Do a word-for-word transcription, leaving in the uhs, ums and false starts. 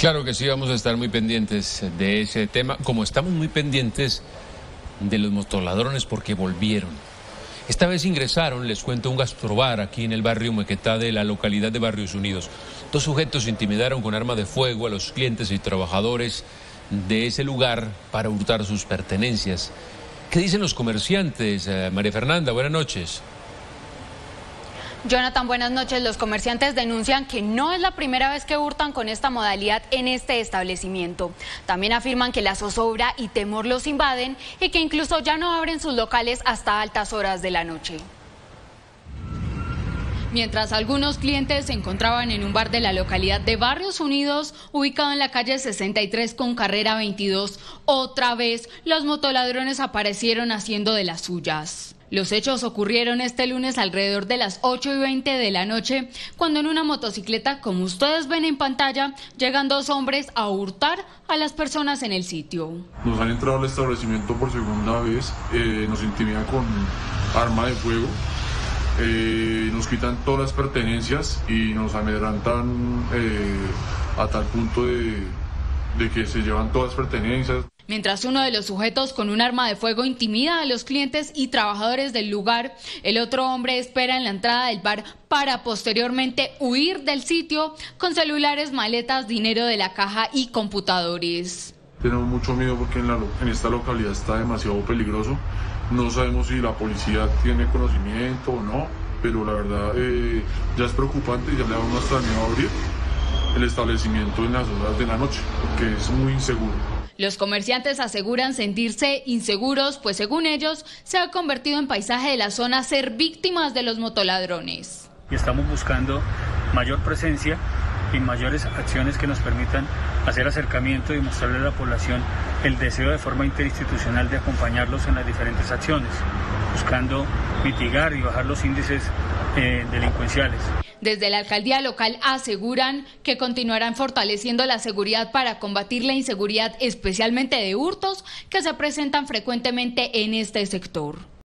Claro que sí, vamos a estar muy pendientes de ese tema, como estamos muy pendientes de los motoladrones porque volvieron. Esta vez ingresaron, les cuento, un gastrobar aquí en el barrio Mequetá de la localidad de Barrios Unidos. Dos sujetos intimidaron con arma de fuego a los clientes y trabajadores de ese lugar para hurtar sus pertenencias. ¿Qué dicen los comerciantes? Eh, María Fernanda, buenas noches. Jonathan, buenas noches. Los comerciantes denuncian que no es la primera vez que hurtan con esta modalidad en este establecimiento. También afirman que la zozobra y temor los invaden y que incluso ya no abren sus locales hasta altas horas de la noche. Mientras algunos clientes se encontraban en un bar de la localidad de Barrios Unidos, ubicado en la calle sesenta y tres con carrera veintidós, otra vez los motoladrones aparecieron haciendo de las suyas. Los hechos ocurrieron este lunes alrededor de las ocho y veinte de la noche, cuando en una motocicleta, como ustedes ven en pantalla, llegan dos hombres a hurtar a las personas en el sitio. Nos han entrado al establecimiento por segunda vez, eh, nos intimidan con arma de fuego, eh, nos quitan todas las pertenencias y nos amedrantan eh, a tal punto de, de que se llevan todas las pertenencias. Mientras uno de los sujetos con un arma de fuego intimida a los clientes y trabajadores del lugar, el otro hombre espera en la entrada del bar para posteriormente huir del sitio con celulares, maletas, dinero de la caja y computadores. Tenemos mucho miedo porque en, la, en esta localidad está demasiado peligroso. No sabemos si la policía tiene conocimiento o no, pero la verdad eh, ya es preocupante y ya le da uno hasta miedo a abrir el establecimiento en las horas de la noche, porque es muy inseguro. Los comerciantes aseguran sentirse inseguros, pues según ellos se ha convertido en paisaje de la zona ser víctimas de los motoladrones. Y estamos buscando mayor presencia y mayores acciones que nos permitan hacer acercamiento y mostrarle a la población el deseo de forma interinstitucional de acompañarlos en las diferentes acciones, buscando mitigar y bajar los índices eh, delincuenciales. Desde la alcaldía local aseguran que continuarán fortaleciendo la seguridad para combatir la inseguridad, especialmente de hurtos, que se presentan frecuentemente en este sector.